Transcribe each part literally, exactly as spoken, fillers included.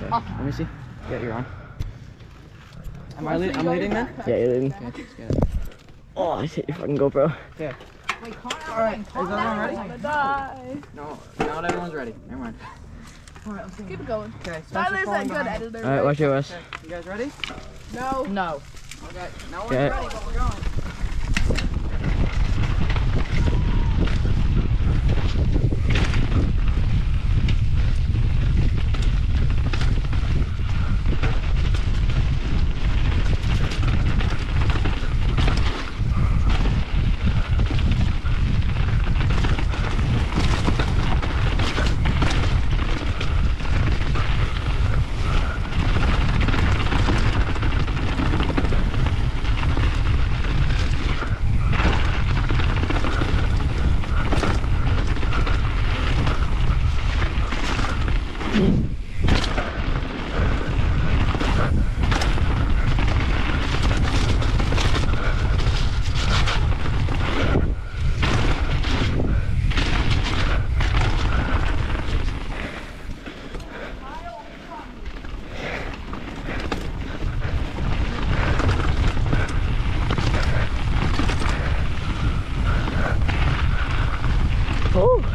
Okay. Oh. Let me see. Yeah, you're on. Am I lead I'm leading then? Yeah, you're leading. Okay, let's get it. Oh, I hit your fucking GoPro. Okay. Wait, Alright, is everyone ready? I'm gonna die. No, not everyone's ready. Never mind. Alright, let's keep it going. Okay, Tyler's a good editor. Alright, watch your Wes. Okay, you guys ready? No. No. Okay, no one's Okay. ready, but we're going. Oh.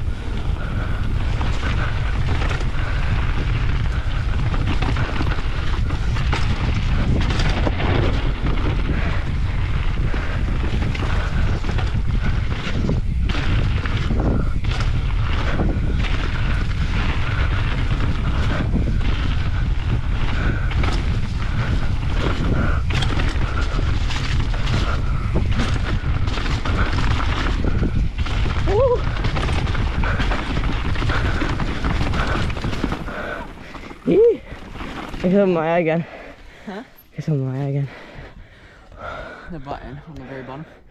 Yee. I got my eye again. Huh? I got my eye again. The button on the very bottom.